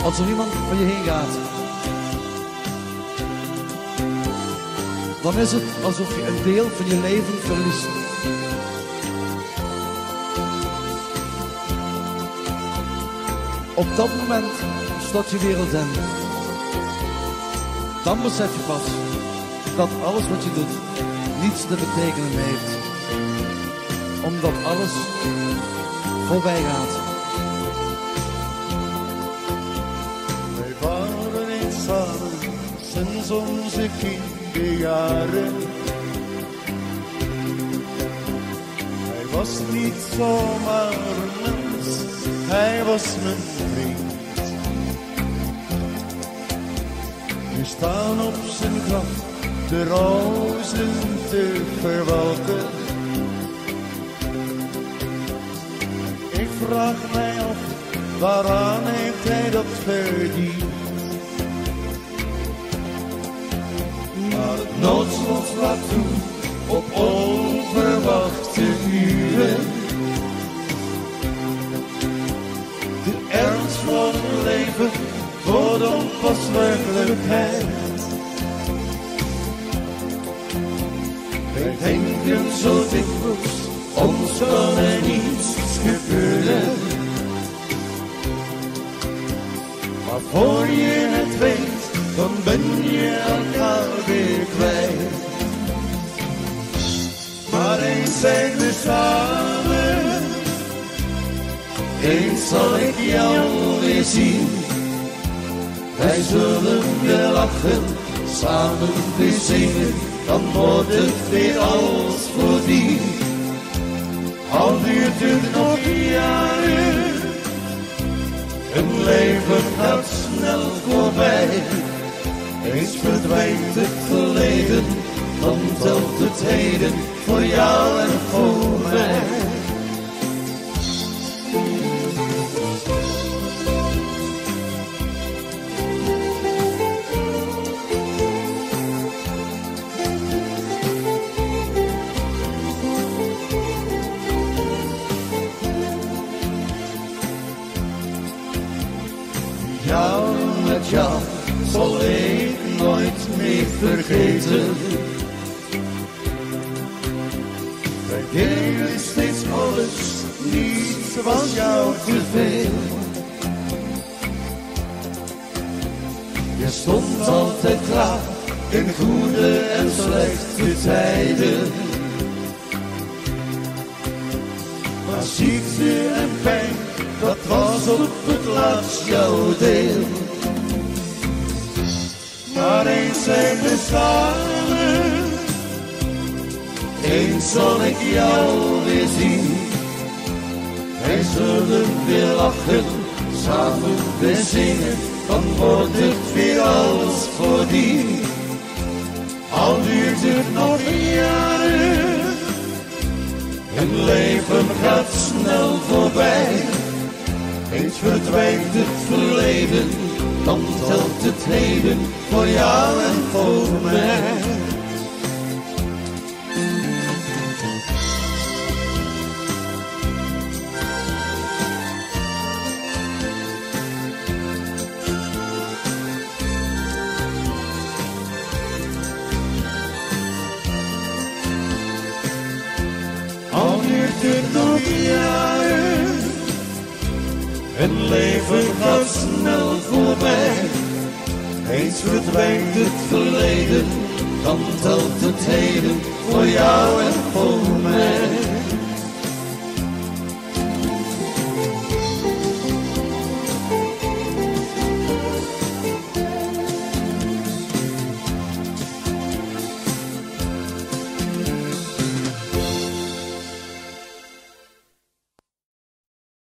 Als er iemand van je heen gaat, dan is het alsof je een deel van je leven verliest. Op dat moment stort je wereld in. Dan besef je pas dat alles wat je doet niets te betekenen heeft. Omdat alles voorbij gaat. Wij waren eens samen sinds onze kinderjaren. Hij was niet zomaar een mens, hij was mijn vriend. Nu staan op zijn graf de rozen te verwelken. Ik vraag mij af, waaraan heeft hij dat verdiend? Maar het noodlot laat toe op onverwachte uren. De ernst van het leven wordt dan pas werkelijkheid. Wij denken zo dikwijls, ons kan er niets gebeuren. Maar voor je het weet, dan ben je elkaar weer kwijt. Maar eens zijn we samen, eens zal ik jou weer zien. Wij zullen weer lachen, samen weer zingen, dan wordt het weer als voordien. Al duurt het nog jaren, een leven gaat snel voorbij. Eens verdwijnt het verleden, dan telt het heden voor jou en voor mij. Jou met jou zal ik nooit meer vergeten. Wij deden steeds alles, niets was jou te veel. Je stond altijd klaar in goede en slechte tijden. Maar ziekte en pijn, dat was op het laatst jouw deel. Maar eens zijn we samen, eens zal ik jou weer zien. Wij zullen weer lachen, samen weer zingen, dan wordt het weer als voordien. Al duurt het nog jaren, een leven gaat snel voorbij. Eens verdwijnt het verleden, dan telt het heden voor jou en voor mij. Al duurt het nog jaren, een leven gaat snel voorbij. Eens verdwijnt het verleden, dan telt het heden voor jou en voor mij.